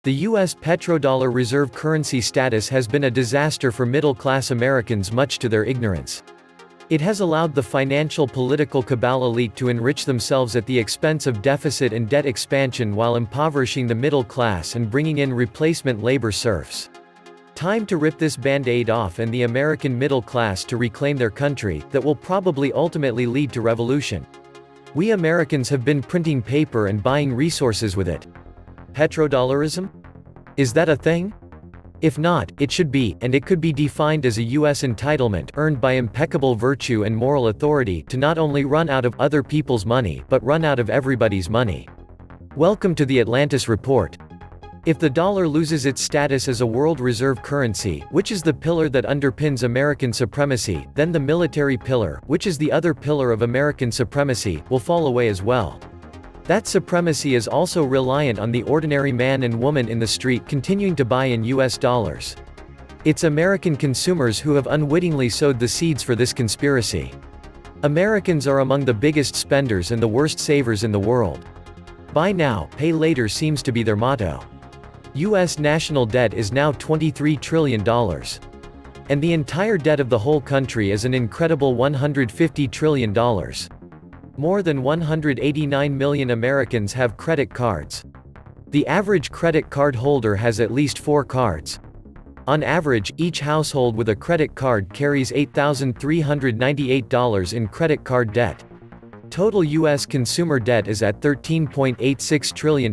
The U.S. petrodollar reserve currency status has been a disaster for middle-class Americans, much to their ignorance. It has allowed the financial political cabal elite to enrich themselves at the expense of deficit and debt expansion while impoverishing the middle class and bringing in replacement labor serfs. Time to rip this band-aid off and the American middle class to reclaim their country, that will probably ultimately lead to revolution. We Americans have been printing paper and buying resources with it. Petrodollarism? Is that a thing? If not, it should be, and it could be defined as a U.S. entitlement earned by impeccable virtue and moral authority to not only run out of other people's money but run out of everybody's money. Welcome to the Atlantis Report. If the dollar loses its status as a world reserve currency, which is the pillar that underpins American supremacy, then the military pillar, which is the other pillar of American supremacy, will fall away as well. That supremacy is also reliant on the ordinary man and woman in the street continuing to buy in US dollars. It's American consumers who have unwittingly sowed the seeds for this conspiracy. Americans are among the biggest spenders and the worst savers in the world. Buy now, pay later seems to be their motto. US national debt is now $23 trillion. And the entire debt of the whole country is an incredible $150 trillion. More than 189 million Americans have credit cards. The average credit card holder has at least 4 cards. On average, each household with a credit card carries $8,398 in credit card debt. Total U.S. consumer debt is at $13.86 trillion.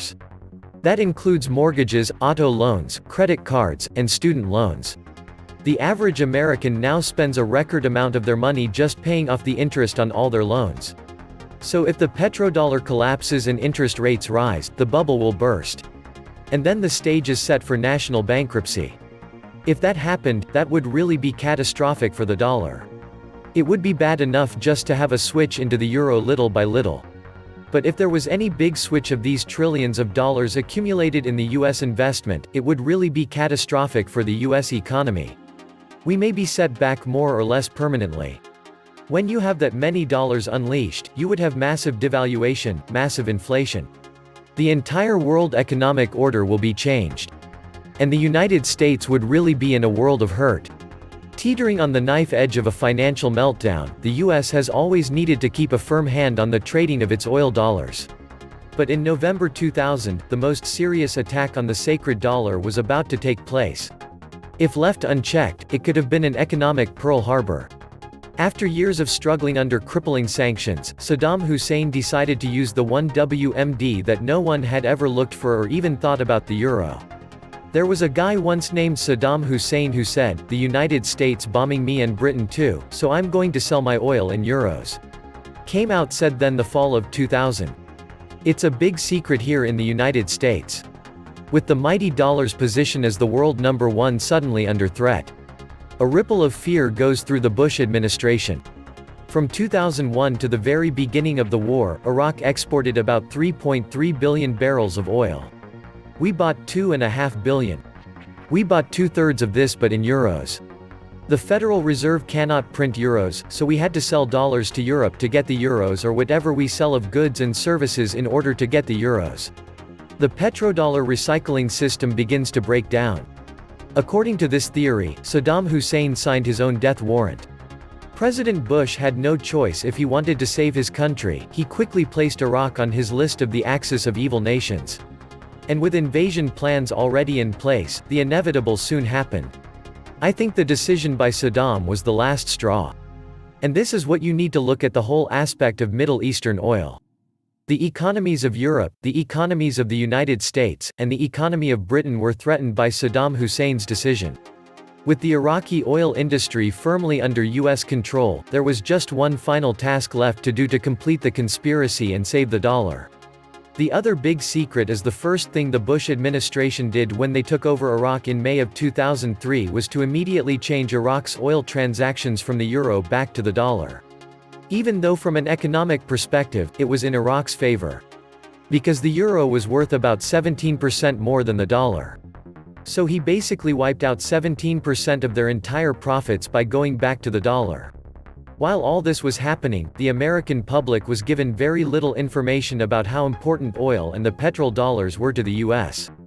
That includes mortgages, auto loans, credit cards, and student loans. The average American now spends a record amount of their money just paying off the interest on all their loans. So if the petrodollar collapses and interest rates rise, the bubble will burst. And then the stage is set for national bankruptcy. If that happened, that would really be catastrophic for the dollar. It would be bad enough just to have a switch into the euro little by little. But if there was any big switch of these trillions of dollars accumulated in the U.S. investment, it would really be catastrophic for the U.S. economy. We may be set back more or less permanently. When you have that many dollars unleashed, you would have massive devaluation, massive inflation. The entire world economic order will be changed. And the United States would really be in a world of hurt. Teetering on the knife edge of a financial meltdown, the U.S. has always needed to keep a firm hand on the trading of its oil dollars. But in November 2000, the most serious attack on the sacred dollar was about to take place. If left unchecked, it could have been an economic Pearl Harbor. After years of struggling under crippling sanctions, Saddam Hussein decided to use the one WMD that no one had ever looked for or even thought about: the euro. There was a guy once named Saddam Hussein who said, "The United States bombing me and Britain too, so I'm going to sell my oil in euros." Came out said then the fall of 2000. It's a big secret here in the United States. With the mighty dollar's position as the world number one suddenly under threat. A ripple of fear goes through the Bush administration. From 2001 to the very beginning of the war, Iraq exported about 3.3 billion barrels of oil. We bought 2.5 billion. We bought 2/3 of this but in euros. The Federal Reserve cannot print euros, so we had to sell dollars to Europe to get the euros, or whatever we sell of goods and services in order to get the euros. The petrodollar recycling system begins to break down. According to this theory, Saddam Hussein signed his own death warrant. President Bush had no choice if he wanted to save his country. He quickly placed Iraq on his list of the axis of evil nations. And with invasion plans already in place, the inevitable soon happened. I think the decision by Saddam was the last straw. And this is what you need to look at the whole aspect of Middle Eastern oil. The economies of Europe, the economies of the United States, and the economy of Britain were threatened by Saddam Hussein's decision. With the Iraqi oil industry firmly under U.S. control, there was just one final task left to do to complete the conspiracy and save the dollar. The other big secret is the first thing the Bush administration did when they took over Iraq in May of 2003 was to immediately change Iraq's oil transactions from the euro back to the dollar. Even though from an economic perspective, it was in Iraq's favor. Because the euro was worth about 17% more than the dollar. So he basically wiped out 17% of their entire profits by going back to the dollar. While all this was happening, the American public was given very little information about how important oil and the petrodollars were to the U.S.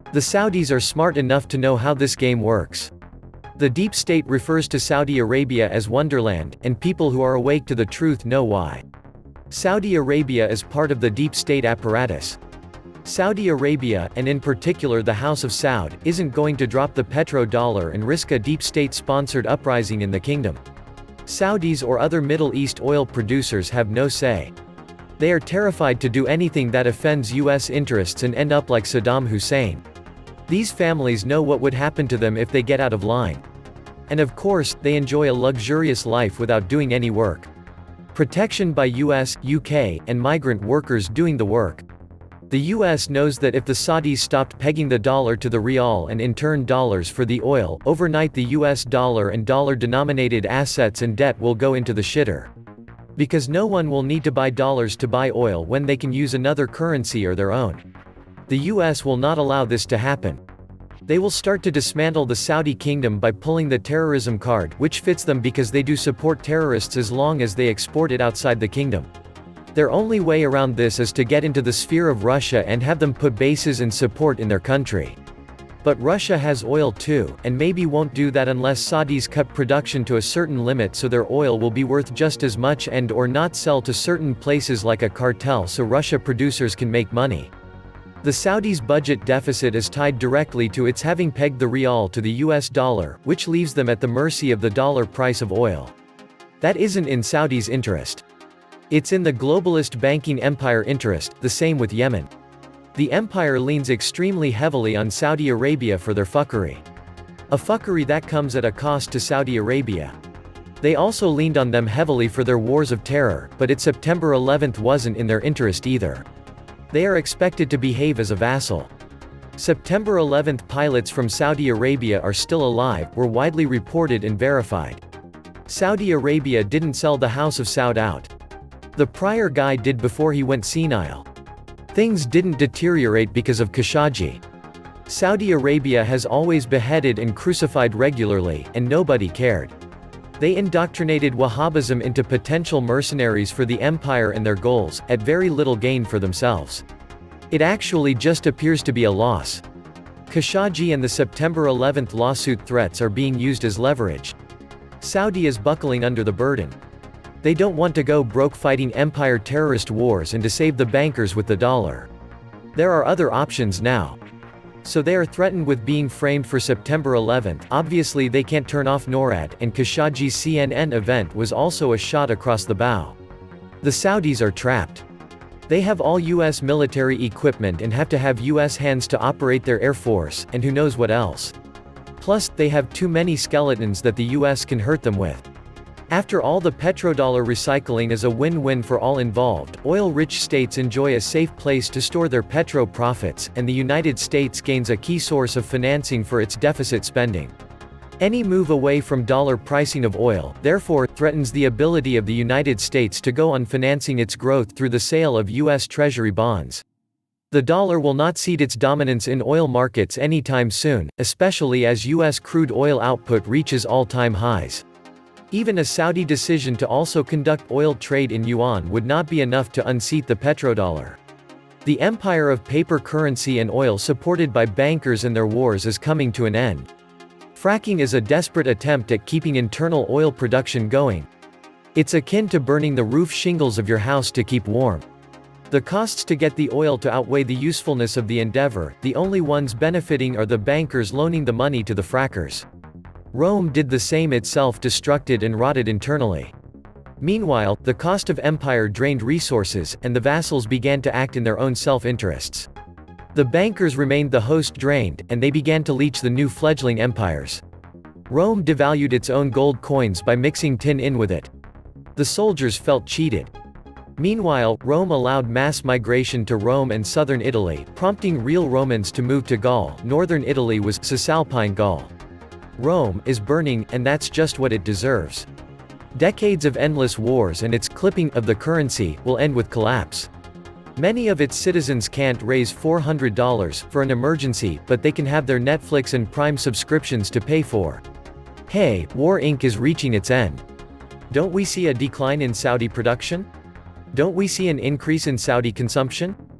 The Saudis are smart enough to know how this game works. The deep state refers to Saudi Arabia as Wonderland, and people who are awake to the truth know why. Saudi Arabia is part of the deep state apparatus. Saudi Arabia, and in particular the House of Saud, isn't going to drop the petrodollar and risk a deep state-sponsored uprising in the kingdom. Saudis or other Middle East oil producers have no say. They are terrified to do anything that offends U.S. interests and end up like Saddam Hussein. These families know what would happen to them if they get out of line. And of course, they enjoy a luxurious life without doing any work. Protection by US, UK, and migrant workers doing the work. The US knows that if the Saudis stopped pegging the dollar to the rial and in turn dollars for the oil, overnight the US dollar and dollar-denominated assets and debt will go into the shitter. Because no one will need to buy dollars to buy oil when they can use another currency or their own. The US will not allow this to happen. They will start to dismantle the Saudi kingdom by pulling the terrorism card, which fits them because they do support terrorists as long as they export it outside the kingdom. Their only way around this is to get into the sphere of Russia and have them put bases and support in their country. But Russia has oil too, and maybe won't do that unless Saudis cut production to a certain limit so their oil will be worth just as much and or not sell to certain places like a cartel so Russia producers can make money. The Saudis' budget deficit is tied directly to its having pegged the rial to the US dollar, which leaves them at the mercy of the dollar price of oil. That isn't in Saudi's interest. It's in the globalist banking empire interest, the same with Yemen. The empire leans extremely heavily on Saudi Arabia for their fuckery. A fuckery that comes at a cost to Saudi Arabia. They also leaned on them heavily for their wars of terror, but its September 11th wasn't in their interest either. They are expected to behave as a vassal. September 11th pilots from Saudi Arabia are still alive, were widely reported and verified. Saudi Arabia didn't sell the House of Saud out. The prior guy did before he went senile. Things didn't deteriorate because of Khashoggi. Saudi Arabia has always beheaded and crucified regularly, and nobody cared. They indoctrinated Wahhabism into potential mercenaries for the empire and their goals, at very little gain for themselves. It actually just appears to be a loss. Khashoggi and the September 11th lawsuit threats are being used as leverage. Saudi is buckling under the burden. They don't want to go broke fighting empire terrorist wars and to save the bankers with the dollar. There are other options now. So they are threatened with being framed for September 11th. Obviously they can't turn off NORAD, and Khashoggi's CNN event was also a shot across the bow. The Saudis are trapped. They have all US military equipment and have to have US hands to operate their air force, and who knows what else. Plus, they have too many skeletons that the US can hurt them with. After all, the petrodollar recycling is a win-win for all involved. Oil-rich states enjoy a safe place to store their petro profits, and the United States gains a key source of financing for its deficit spending. Any move away from dollar pricing of oil, therefore, threatens the ability of the United States to go on financing its growth through the sale of U.S. Treasury bonds. The dollar will not cede its dominance in oil markets anytime soon, especially as U.S. crude oil output reaches all-time highs. Even a Saudi decision to also conduct oil trade in yuan would not be enough to unseat the petrodollar. The empire of paper currency and oil supported by bankers and their wars is coming to an end. Fracking is a desperate attempt at keeping internal oil production going. It's akin to burning the roof shingles of your house to keep warm. The costs to get the oil to outweigh the usefulness of the endeavor. The only ones benefiting are the bankers loaning the money to the frackers. Rome did the same, it self-destructed and rotted internally. Meanwhile, the cost of empire drained resources, and the vassals began to act in their own self-interests. The bankers remained the host drained, and they began to leech the new fledgling empires. Rome devalued its own gold coins by mixing tin in with it. The soldiers felt cheated. Meanwhile, Rome allowed mass migration to Rome and southern Italy, prompting real Romans to move to Gaul. Northern Italy was Cisalpine Gaul. Rome is burning, and that's just what it deserves. Decades of endless wars and its clipping of the currency will end with collapse. Many of its citizens can't raise $400 for an emergency, but they can have their Netflix and Prime subscriptions to pay for. Hey, War Inc. is reaching its end. Don't we see a decline in Saudi production? Don't we see an increase in Saudi consumption?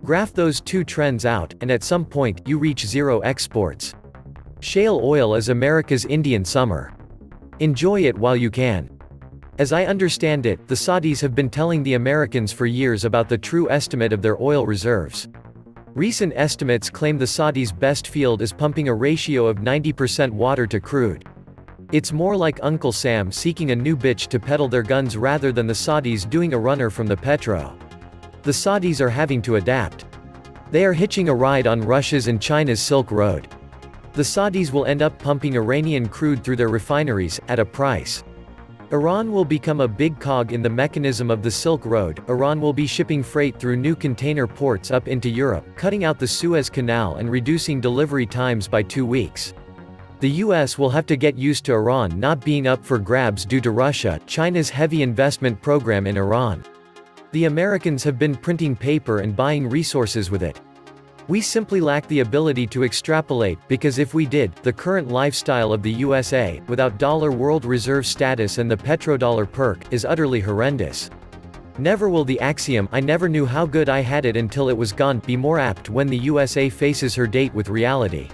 Graph those two trends out, and at some point, you reach zero exports. Shale oil is America's Indian summer. Enjoy it while you can. As I understand it, the Saudis have been telling the Americans for years about the true estimate of their oil reserves. Recent estimates claim the Saudis' best field is pumping a ratio of 90% water to crude. It's more like Uncle Sam seeking a new bitch to peddle their guns rather than the Saudis doing a runner from the petro. The Saudis are having to adapt. They are hitching a ride on Russia's and China's Silk Road. The Saudis will end up pumping Iranian crude through their refineries, at a price. Iran will become a big cog in the mechanism of the Silk Road. Iran will be shipping freight through new container ports up into Europe, cutting out the Suez Canal and reducing delivery times by 2 weeks. The US will have to get used to Iran not being up for grabs due to Russia, China's heavy investment program in Iran. The Americans have been printing paper and buying resources with it. We simply lack the ability to extrapolate, because if we did, the current lifestyle of the USA, without dollar world reserve status and the petrodollar perk, is utterly horrendous. Never will the axiom, "I never knew how good I had it until it was gone," be more apt when the USA faces her date with reality.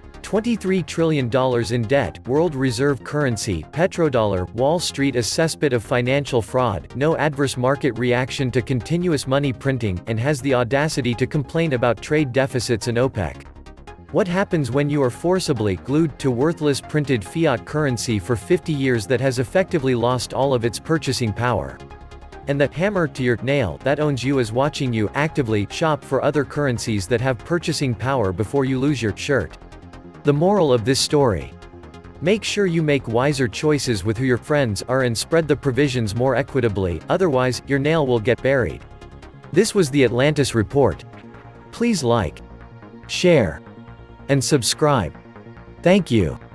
$23 trillion in debt, world reserve currency, petrodollar, Wall Street a cesspit of financial fraud, no adverse market reaction to continuous money printing, and has the audacity to complain about trade deficits and OPEC. What happens when you are forcibly glued to worthless printed fiat currency for 50 years that has effectively lost all of its purchasing power? And the hammer to your nail that owns you is watching you actively shop for other currencies that have purchasing power before you lose your shirt. The moral of this story: make sure you make wiser choices with who your friends are and spread the provisions more equitably, otherwise, your nail will get buried. This was the Atlantis Report. Please like, share, and subscribe. Thank you.